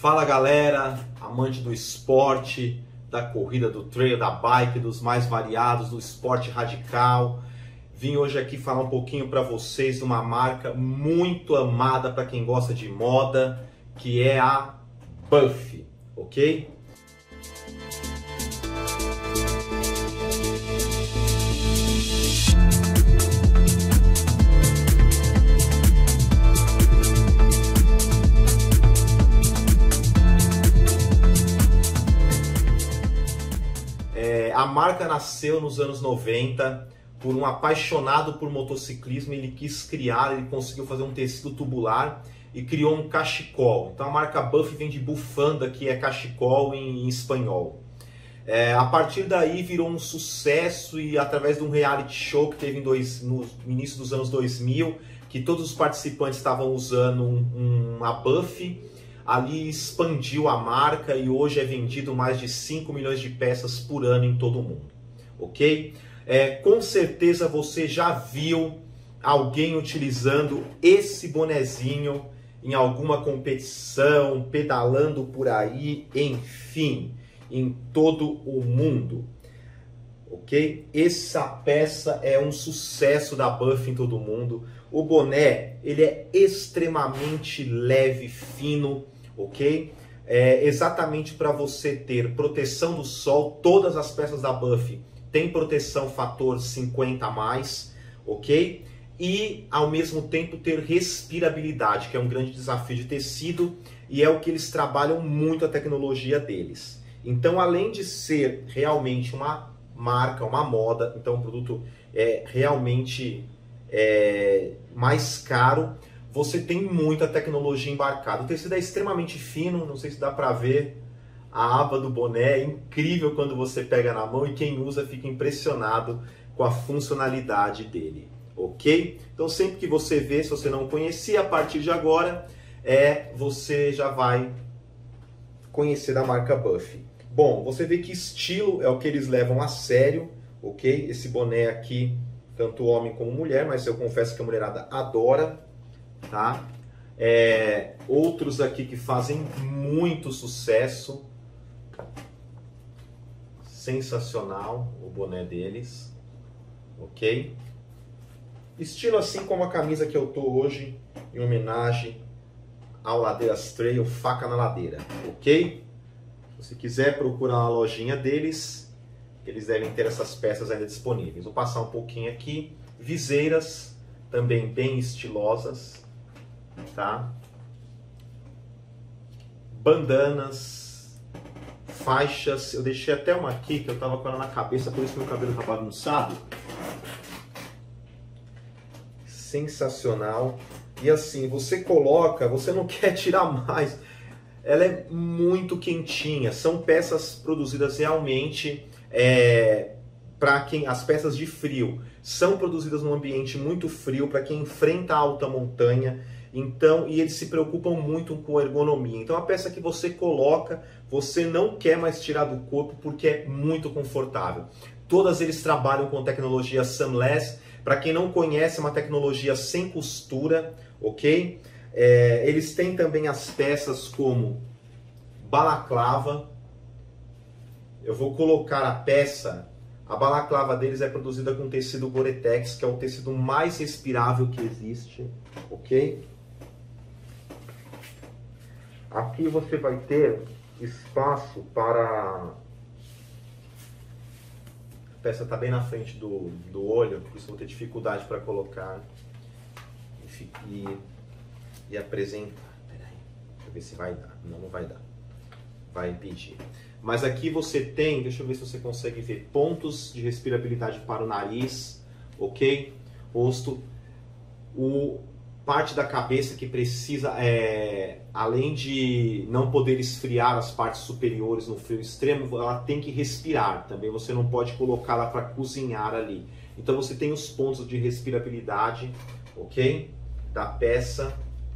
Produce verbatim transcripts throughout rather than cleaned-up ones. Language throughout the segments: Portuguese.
Fala galera, amante do esporte, da corrida, do trail, da bike, dos mais variados, do esporte radical. Vim hoje aqui falar um pouquinho para vocês de uma marca muito amada para quem gosta de moda, que é a Buff, ok? A marca nasceu nos anos noventa por um apaixonado por motociclismo. Ele quis criar, ele conseguiu fazer um tecido tubular e criou um cachecol. Então a marca Buff vem de bufanda, que é cachecol em, em espanhol. É, a partir daí virou um sucesso e através de um reality show que teve em dois, no início dos anos dois mil, que todos os participantes estavam usando um, uma Buff, ali expandiu a marca e hoje é vendido mais de cinco milhões de peças por ano em todo o mundo, ok? É, com certeza você já viu alguém utilizando esse bonezinho em alguma competição, pedalando por aí, enfim, em todo o mundo, ok? Essa peça é um sucesso da Buff em todo o mundo. O boné, ele é extremamente leve, fino, ok? É exatamente para você ter proteção do sol. Todas as peças da Buff têm proteção fator cinquenta a mais, ok? E ao mesmo tempo ter respirabilidade, que é um grande desafio de tecido e é o que eles trabalham muito a tecnologia deles. Então, além de ser realmente uma marca, uma moda, então o produto é realmente é, mais caro, você tem muita tecnologia embarcada. O tecido é extremamente fino, não sei se dá para ver a aba do boné, é incrível quando você pega na mão e quem usa fica impressionado com a funcionalidade dele, ok? Então sempre que você vê, se você não conhecia, a partir de agora, é, você já vai conhecer da marca Buff. Bom, você vê que estilo é o que eles levam a sério, ok? Esse boné aqui, tanto homem como mulher, mas eu confesso que a mulherada adora. Tá? É, outros aqui que fazem muito sucesso, sensacional o boné deles, ok? Estilo assim como a camisa que eu tô hoje, em homenagem ao Ladeiras Trail, faca na ladeira, ok? Se você quiser procurar na lojinha deles, eles devem ter essas peças ainda disponíveis. Vou passar um pouquinho aqui, viseiras também bem estilosas. Tá? Bandanas, faixas, eu deixei até uma aqui que eu tava com ela na cabeça, por isso que meu cabelo tá bagunçado. Sensacional. E assim, você coloca, você não quer tirar mais. Ela é muito quentinha. São peças produzidas realmente é, para quem as peças de frio são produzidas num ambiente muito frio para quem enfrenta a alta montanha. Então, e eles se preocupam muito com a ergonomia. Então, a peça que você coloca, você não quer mais tirar do corpo porque é muito confortável. Todas eles trabalham com tecnologia Sunless. Para quem não conhece, é uma tecnologia sem costura, ok? É, eles têm também as peças como balaclava. Eu vou colocar a peça. A balaclava deles é produzida com tecido Gore-Tex, que é o tecido mais respirável que existe, ok? Aqui você vai ter espaço para... A peça está bem na frente do, do olho, por isso vou ter dificuldade para colocar e, e, e apresentar. Peraí, deixa eu ver se vai dar. Não, não vai dar. Vai impedir. Mas aqui você tem, deixa eu ver se você consegue ver, pontos de respirabilidade para o nariz, ok? Rosto. O... parte da cabeça que precisa, é, além de não poder esfriar as partes superiores no frio extremo, ela tem que respirar também. Você não pode colocá-la para cozinhar ali. Então você tem os pontos de respirabilidade, ok? Da peça.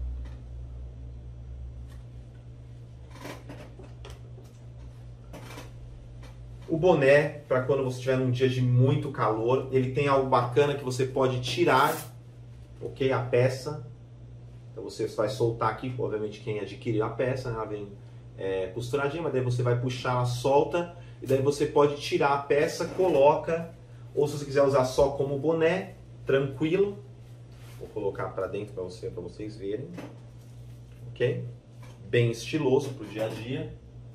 O boné, para quando você estiver num dia de muito calor, ele tem algo bacana que você pode tirar, ok? A peça. Então você vai soltar aqui, obviamente quem adquiriu a peça, né? Ela vem é, costuradinha, mas daí você vai puxar, ela solta, e daí você pode tirar a peça, coloca, ou se você quiser usar só como boné, tranquilo. Vou colocar para dentro para você, para vocês verem. Ok? Bem estiloso para o dia a dia.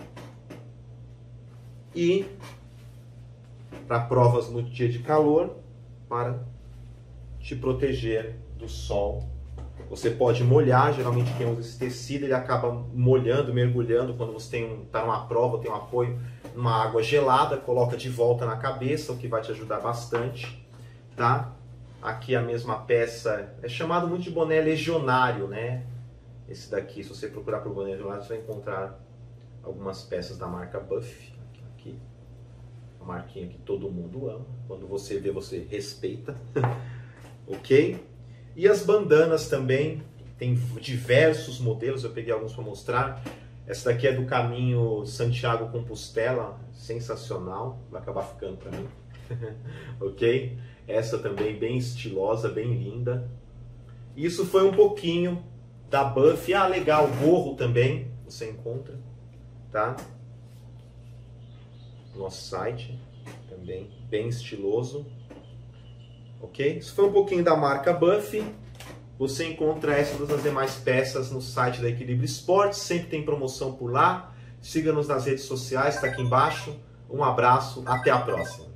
E para provas no dia de calor, para te proteger do sol. Você pode molhar, geralmente quem usa esse tecido, ele acaba molhando, mergulhando quando você tem um, tá numa prova, tem um apoio, numa água gelada, coloca de volta na cabeça, o que vai te ajudar bastante, tá? Aqui a mesma peça, é chamado muito de boné legionário, né? Esse daqui, se você procurar por boné legionário, você vai encontrar algumas peças da marca Buff, aqui, a marquinha que todo mundo ama, quando você vê, você respeita, ok? E as bandanas também, tem diversos modelos, eu peguei alguns para mostrar. Essa daqui é do caminho Santiago-Compostela, sensacional, vai acabar ficando para mim, ok? Essa também bem estilosa, bem linda. Isso foi um pouquinho da Buff. Ah, legal, gorro também você encontra, tá? Nosso site também, bem estiloso. Ok? Isso foi um pouquinho da marca Buff. Você encontra essas e todas as demais peças no site da Equilíbrio Esportes. Sempre tem promoção por lá. Siga-nos nas redes sociais, está aqui embaixo. Um abraço, até a próxima.